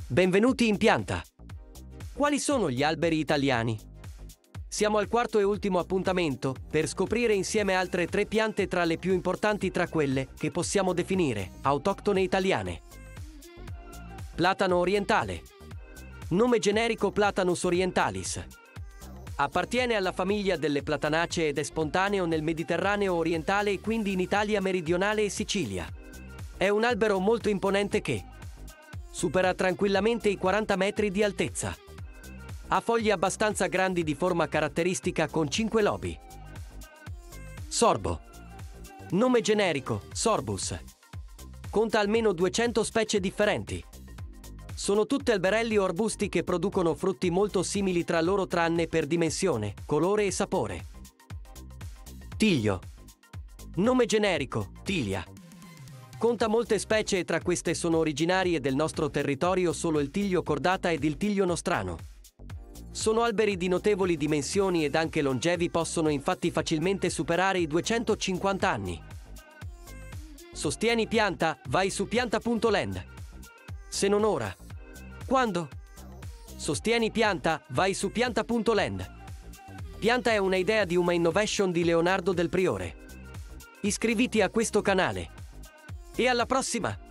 Benvenuti in Pianta. Quali sono gli alberi italiani? Siamo al quarto e ultimo appuntamento per scoprire insieme altre 3 piante tra le più importanti tra quelle che possiamo definire autoctone italiane. Platano orientale. Nome generico Platanus orientalis. Appartiene alla famiglia delle platanacee ed è spontaneo nel Mediterraneo orientale e quindi in Italia meridionale e Sicilia. È un albero molto imponente che supera tranquillamente i 40 metri di altezza. Ha foglie abbastanza grandi di forma caratteristica con 5 lobi. Sorbo. Nome generico, Sorbus. Conta almeno 200 specie differenti. Sono tutte alberelli o arbusti che producono frutti molto simili tra loro tranne per dimensione, colore e sapore. Tiglio. Nome generico, Tilia. Conta molte specie e tra queste sono originarie del nostro territorio solo il tiglio cordata ed il tiglio nostrano. Sono alberi di notevoli dimensioni ed anche longevi, possono infatti facilmente superare i 250 anni. Sostieni pianta? Vai su pianta.land. Se non ora, quando? Sostieni pianta? Vai su pianta.land. Pianta è una idea di Uma Innovation di Leonardo Del Priore. Iscriviti a questo canale. E alla prossima!